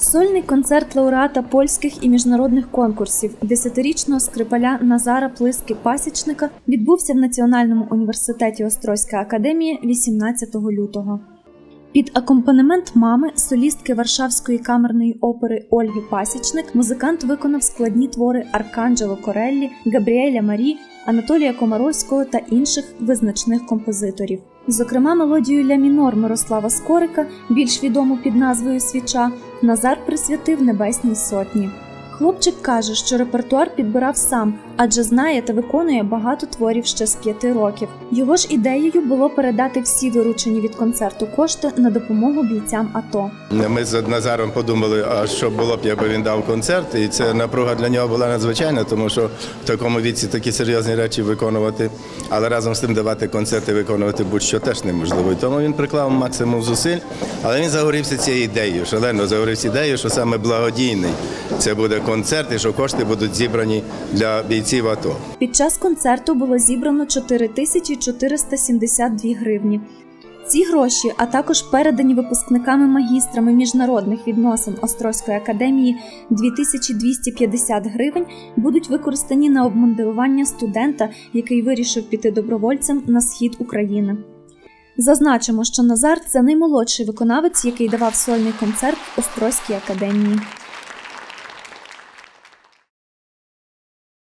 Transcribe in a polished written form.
Сольний концерт лауреата польських і міжнародних конкурсів, 10-річного скрипаля Назара Плиски-Пасічника, відбувся в Національному університеті Острозька академія 18 лютого. Під акомпанемент мами, солістки Варшавської камерної опери Ольги Пасічник, музикант виконав складні твори Арканджело Кореллі, Габріеля Марі, Анатолія Комаровського та інших визначних композиторів. Зокрема, мелодію ля мінор Мирослава Скорика, більш відому під назвою «Свіча», Назар присвятив Небесній Сотні. Хлопчик каже, що репертуар підбирав сам, адже знає та виконує багато творів ще з 5 років. Його ж ідеєю було передати всі виручені від концерту кошти на допомогу бійцям АТО. Ми з Назаром подумали, а що було б, якби він дав концерт, і це напруга для нього була надзвичайна, тому що в такому віці такі серйозні речі виконувати, але разом з тим давати концерти, виконувати будь-що теж неможливо. І тому він приклав максимум зусиль, але він загорівся цією ідеєю, шалено загорівся ідеєю, що саме благодійний це буде концерт і що кошти будуть зібрані для бійців АТО. Під час концерту було зібрано 4472 гривні. Ці гроші, а також передані випускниками-магістрами міжнародних відносин Острозької академії 2250 гривень, будуть використані на обмундирування студента, який вирішив піти добровольцем на схід України. Зазначимо, що Назар – це наймолодший виконавець, який давав сольний концерт в Острозькій академії.